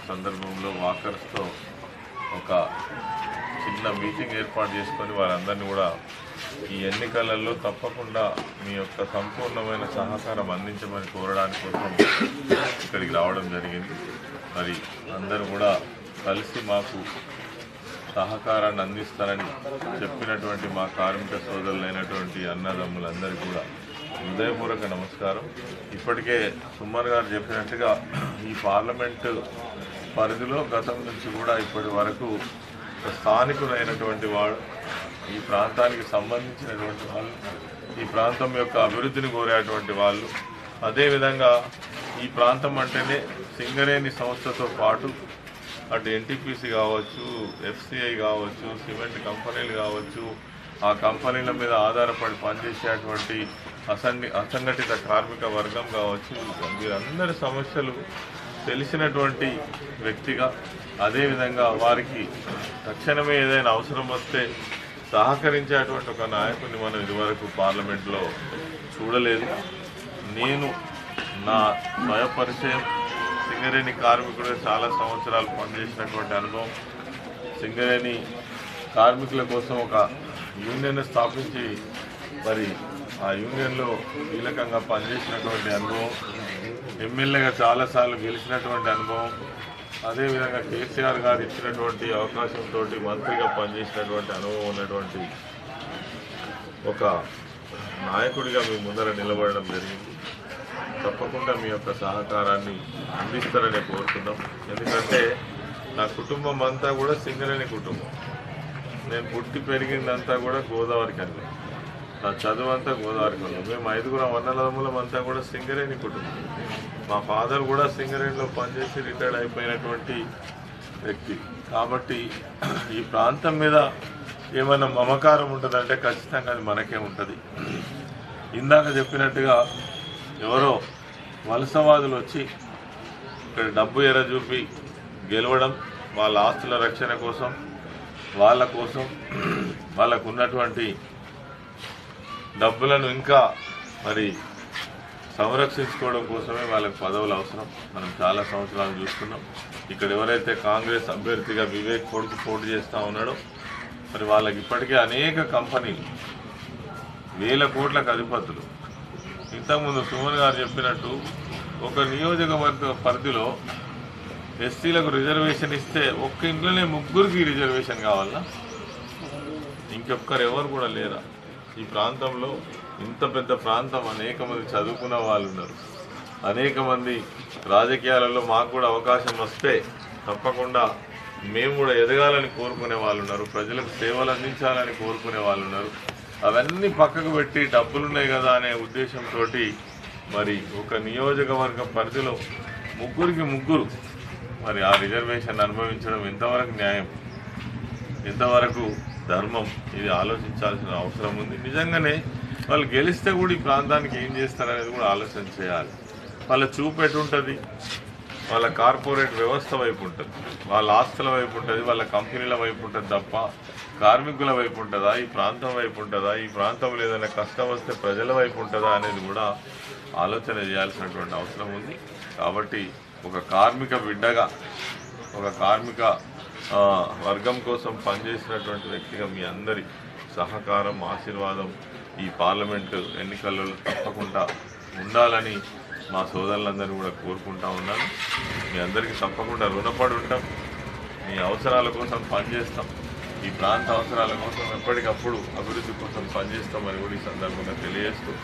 సందర్భంలో వాకర్స్తో ఒక చిన్న మీటింగ్ ఏర్పాటు చేసుకొని వారందరినీ కూడా ఈ ఎన్నికలలో తప్పకుండా మీ యొక్క సంపూర్ణమైన సహకారం అందించమని కోరడానికి కోసం ఇక్కడికి రావడం జరిగింది. మరి అందరూ కూడా కలిసి మాకు సహకారాన్ని అందిస్తారని చెప్పినటువంటి మా కార్మిక సోదరులైనటువంటి అన్నదమ్ములందరికీ కూడా హృదయపూర్వక నమస్కారం. ఇప్పటికే సుమన్ గారు చెప్పినట్టుగా ఈ పార్లమెంటు పరిధిలో గతం నుంచి కూడా ఇప్పటి వరకు స్థానికులైనటువంటి వాడు, ఈ ప్రాంతానికి సంబంధించినటువంటి వాళ్ళు, ఈ ప్రాంతం యొక్క అభివృద్ధిని కోరేటువంటి వాళ్ళు, అదేవిధంగా ఈ ప్రాంతం అంటేనే సింగరేణి సంస్థతో పాటు అటు ఎన్టీపీసీ కావచ్చు, ఎఫ్సిఐ కావచ్చు, సిమెంట్ కంపెనీలు కావచ్చు, ఆ కంపెనీల మీద ఆధారపడి పనిచేసేటువంటి అసంఘటిత కార్మిక వర్గం కావచ్చు, వీరందరి సమస్యలు తెలిసినటువంటి వ్యక్తిగా, అదేవిధంగా వారికి తక్షణమే ఏదైనా అవసరం వస్తే సహకరించేటువంటి ఒక నాయకుడిని మనం ఇదివరకు పార్లమెంట్లో చూడలేదు. నేను నా స్వయపరిచయం సింగరేణి కార్మికుడు చాలా సంవత్సరాలు పనిచేసినటువంటి అనుభవం, సింగరేణి కార్మికుల కోసం ఒక యూనియన్ స్థాపించి మరి ఆ యూనియన్లో కీలకంగా పనిచేసినటువంటి అనుభవం, ఎమ్మెల్యేగా చాలాసార్లు గెలిచినటువంటి అనుభవం, అదేవిధంగా కేసీఆర్ గారు ఇచ్చినటువంటి అవకాశంతో మంత్రిగా పనిచేసినటువంటి అనుభవం ఉన్నటువంటి ఒక నాయకుడిగా మీ ముందర నిలబడడం జరిగింది. తప్పకుండా మీ యొక్క సహకారాన్ని అందిస్తారని కోరుతున్నాం. ఎందుకంటే నా కుటుంబం అంతా కూడా సింగరేణి కుటుంబం. నేను పుట్టి పెరిగిందంతా కూడా గోదావరి కన్నా, నా చదువు అంతా గోదావరి కన్నా. మేము 5 అన్నదమ్ములం అంతా కూడా సింగరేణి కుటుంబం. మా ఫాదర్ కూడా సింగరేణిలో పనిచేసి రిటైర్డ్ అయిపోయినటువంటి వ్యక్తి. కాబట్టి ఈ ప్రాంతం మీద ఏమైనా మమకారం ఉంటుందంటే ఖచ్చితంగా అది మనకే ఉంటుంది. ఇందాక చెప్పినట్టుగా ఎవరో వలసవాదులు వచ్చి ఇక్కడ డబ్బు ఎర చూపి గెలవడం, వాళ్ళ ఆస్తుల రక్షణ కోసం, వాళ్ళకు ఉన్నటువంటి డబ్బులను ఇంకా మరి సంరక్షించుకోవడం కోసమే వాళ్ళకి పదవులు అవసరం. మనం చాలా సంవత్సరాలు చూస్తున్నాం. ఇక్కడ ఎవరైతే కాంగ్రెస్ అభ్యర్థిగా వివేక్ కొడుకు పోటీ చేస్తూ ఉన్నాడో మరి వాళ్ళకి ఇప్పటికే అనేక కంపెనీలు, 1000 కోట్లకు అధిపతులు. ఇంతకుముందు సుమన్ గారు చెప్పినట్టు ఒక నియోజకవర్గ పరిధిలో ఎస్సీలకు రిజర్వేషన్ ఇస్తే ఒక్క ఇంట్లోనే 3కి రిజర్వేషన్ కావాలా? ఇంకొక్కరు ఎవరు కూడా లేరా? ఈ ప్రాంతంలో ఇంత పెద్ద ప్రాంతం, అనేక మంది చదువుకున్న వాళ్ళు ఉన్నారు, అనేక మంది రాజకీయాలలో మాకు కూడా అవకాశం వస్తే తప్పకుండా మేము కూడా ఎదగాలని కోరుకునే వాళ్ళు ఉన్నారు, ప్రజలకు సేవలు అందించాలని కోరుకునే వాళ్ళు ఉన్నారు. అవన్నీ పక్కకు పెట్టి డబ్బులున్నాయి కదా అనే ఉద్దేశంతో మరి ఒక నియోజకవర్గ పరిధిలో 3కి 3 మరి ఆ రిజర్వేషన్ అనుభవించడం ఎంతవరకు న్యాయం, ఎంతవరకు ధర్మం? ఇది ఆలోచించాల్సిన అవసరం ఉంది. నిజంగానే వాళ్ళు గెలిస్తే కూడా ఈ ప్రాంతానికి ఏం చేస్తారనేది కూడా ఆలోచన చేయాలి. వాళ్ళ చూపు ఎటుంటుంది? వాళ్ళ కార్పొరేట్ వ్యవస్థ వైపు ఉంటుంది, వాళ్ళ ఆస్తుల వైపు ఉంటుంది, వాళ్ళ కంపెనీల వైపు ఉంటుంది తప్ప కార్మికుల వైపు ఉంటుందా, ఈ ప్రాంతం వైపు ఉంటుందా, ఈ ప్రాంతంలో ఏదైనా కష్టం వస్తే ప్రజల వైపు ఉంటుందా అనేది కూడా ఆలోచన చేయాల్సినటువంటి అవసరం ఉంది. కాబట్టి ఒక కార్మిక బిడ్డగా, ఒక కార్మిక వర్గం కోసం పనిచేసినటువంటి వ్యక్తిగా మీ అందరి సహకారం, ఆశీర్వాదం ఈ పార్లమెంటు ఎన్నికల్లో తప్పకుండా ఉండాలని మా సోదరులందరూ కూడా కోరుకుంటా ఉన్నాను. మీ అందరికీ తప్పకుండా రుణపడి ఉంటాం. మీ అవసరాల కోసం పనిచేస్తాం, ఈ ప్రాంత అవసరాల కోసం ఎప్పటికప్పుడు అభివృద్ధి కోసం పనిచేస్తామని కూడా ఈ సందర్భంగా తెలియజేస్తూ